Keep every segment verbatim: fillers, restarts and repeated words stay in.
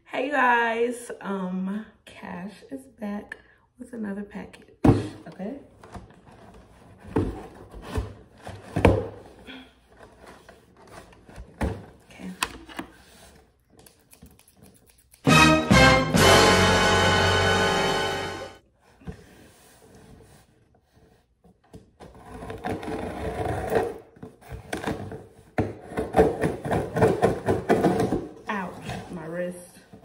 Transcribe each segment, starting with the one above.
Hey guys, um, Cash is back with another package, okay? Okay. Ouch, my wrist.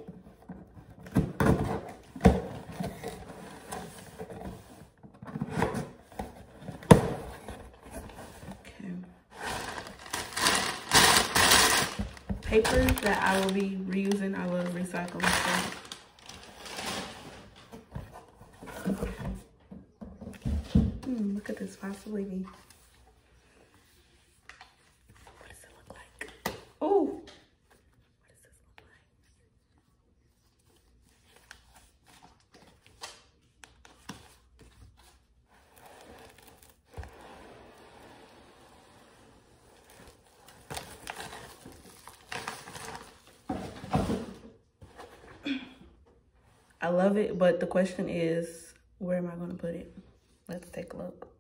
Papers that I will be reusing. I love recycling stuff. Hmm, look at this possibly be. What does it look like? Oh, what does this look like? I love it, but the question is, where am I going to put it? Let's take a look.